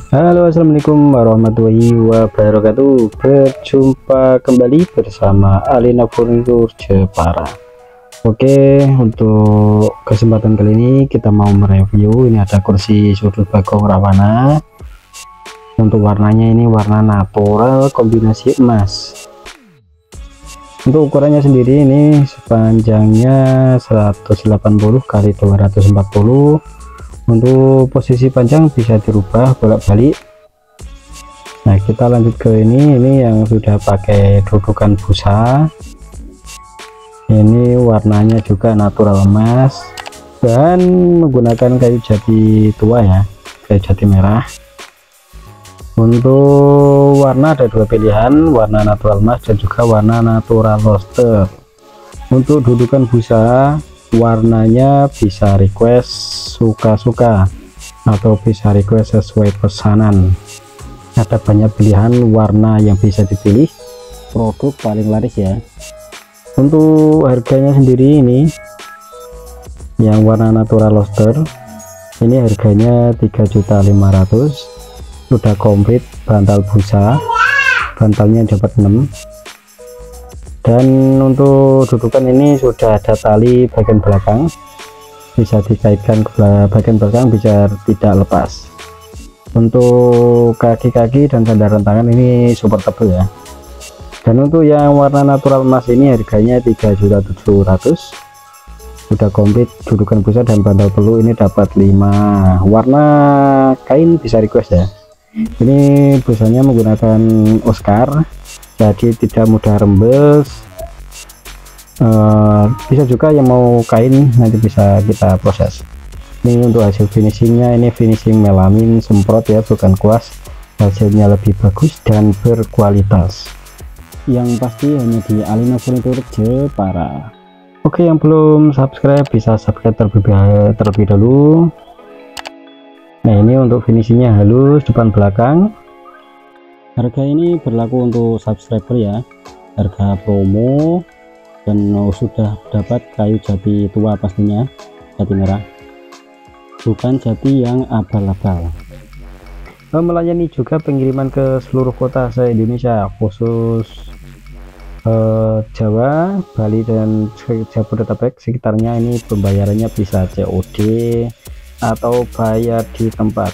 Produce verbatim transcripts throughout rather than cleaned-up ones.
Halo, assalamualaikum warahmatullahi wabarakatuh. Berjumpa kembali bersama Alina Furnitur Jepara. Oke, untuk kesempatan kali ini kita mau mereview. Ini ada kursi sudut bagong rawana. Untuk warnanya ini warna natural kombinasi emas. Untuk ukurannya sendiri ini sepanjangnya seratus delapan puluh kali dua ratus empat puluh. Untuk posisi panjang bisa dirubah bolak-balik. Nah, kita lanjut ke ini ini yang sudah pakai dudukan busa. Ini warnanya juga natural emas dan menggunakan kayu jati tua ya, kayu jati merah. Untuk warna ada dua pilihan, warna natural emas dan juga warna natural luster. Untuk dudukan busa warnanya bisa request suka-suka atau bisa request sesuai pesanan. Ada banyak pilihan warna yang bisa dipilih, produk paling laris ya. Untuk harganya sendiri ini yang warna natural luster ini harganya tiga juta lima ratus ribu, sudah komplit bantal busa, bantalnya dapat enam. Dan untuk dudukan ini sudah ada tali bagian belakang, bisa dikaitkan ke bagian belakang bisa tidak lepas. Untuk kaki-kaki dan sandaran tangan ini super tebal ya. Dan untuk yang warna natural emas ini harganya tiga juta tujuh ratus ribu, sudah komplit dudukan busa dan bantal pelu, ini dapat lima. Warna kain bisa request ya. Ini busanya menggunakan Oscar, jadi tidak mudah rembes. Uh, bisa juga yang mau kain nanti bisa kita proses. Ini untuk hasil finishingnya, ini finishing melamin semprot ya, bukan kuas. Hasilnya lebih bagus dan berkualitas, yang pasti hanya di Alina Furnitur Jepara. Oke, yang belum subscribe bisa subscribe terlebih, terlebih dahulu. Nah, ini untuk finishingnya halus depan belakang. Harga ini berlaku untuk subscriber ya, harga promo, dan oh, sudah dapat kayu jati tua pastinya, jati merah, bukan jati yang abal-abal. Melayani juga pengiriman ke seluruh kota se-Indonesia, khusus eh, Jawa, Bali dan Jabodetabek sekitarnya. Ini pembayarannya bisa C O D atau bayar di tempat.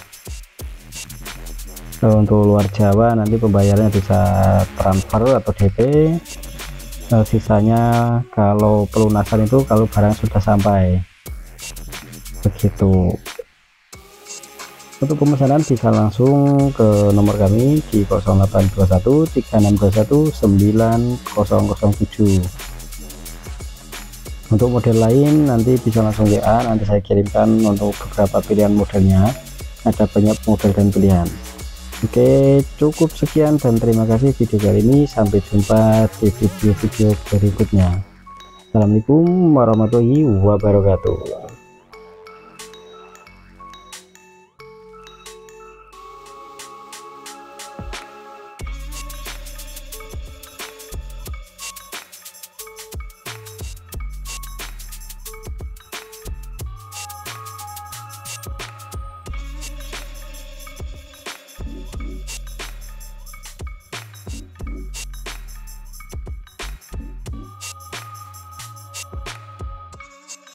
Untuk luar Jawa nanti pembayarannya bisa transfer atau D P. Sisanya kalau pelunasan itu kalau barang sudah sampai, begitu. Untuk pemesanan bisa langsung ke nomor kami di nol delapan dua satu tiga enam dua satu sembilan nol nol tujuh. Untuk model lain nanti bisa langsung W A, nanti saya kirimkan untuk beberapa pilihan modelnya. Ada banyak model dan pilihan. Oke, cukup sekian dan terima kasih video kali ini. Sampai jumpa di video-video berikutnya. Assalamualaikum warahmatullahi wabarakatuh.